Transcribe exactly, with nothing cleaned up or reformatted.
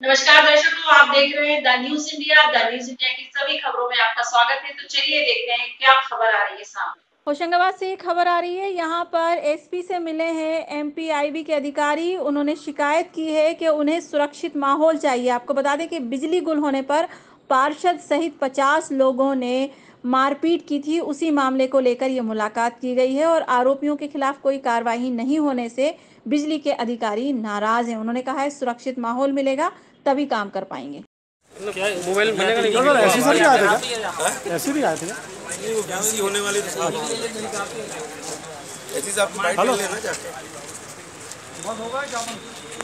नमस्कार दर्शकों, आप देख रहे हैं the news India. The news India की सभी खबरों में आपका स्वागत है। तो चलिए देखते हैं क्या खबर आ रही है सामने। होशंगाबाद से एक खबर आ रही है। यहाँ पर एसपी से मिले हैं एमपीआईबी के अधिकारी। उन्होंने शिकायत की है कि उन्हें सुरक्षित माहौल चाहिए। आपको बता दें कि बिजली गुल होने पर पार्षद सहित पचास लोगों ने मारपीट की थी। उसी मामले को लेकर ये मुलाकात की गई है और आरोपियों के खिलाफ कोई कार्रवाई नहीं होने से बिजली के अधिकारी नाराज हैं। उन्होंने कहा है सुरक्षित माहौल मिलेगा तभी काम कर पाएंगे। मोबाइल ऐसे सर भी आए थे क्या? ऐसे भी आए थे नहीं, वो बीसी होने वाली थी। ऐसी आप बाइट ले लेना जाके।